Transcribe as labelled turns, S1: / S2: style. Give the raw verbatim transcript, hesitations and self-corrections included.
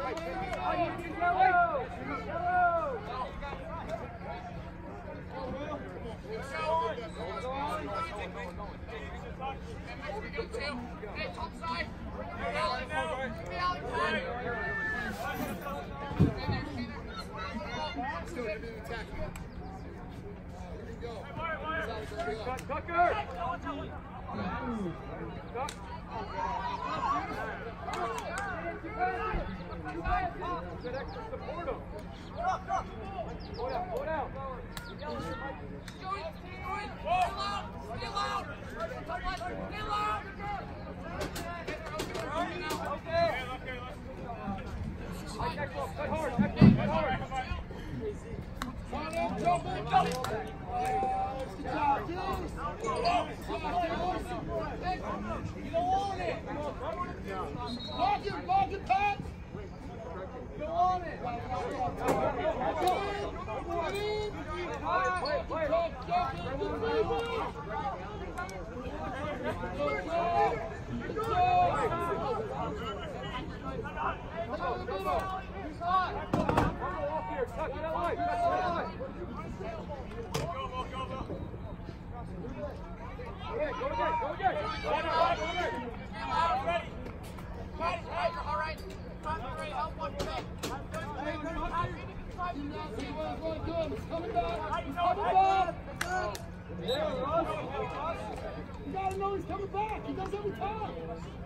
S1: Hey, top side.
S2: Tucker! Good extra support him. Go down, go down. Cut hard, cut hard.
S3: You don't want it. Lock it, lock it, Pat. You don't want it. You gotta know he's coming back. He does every time.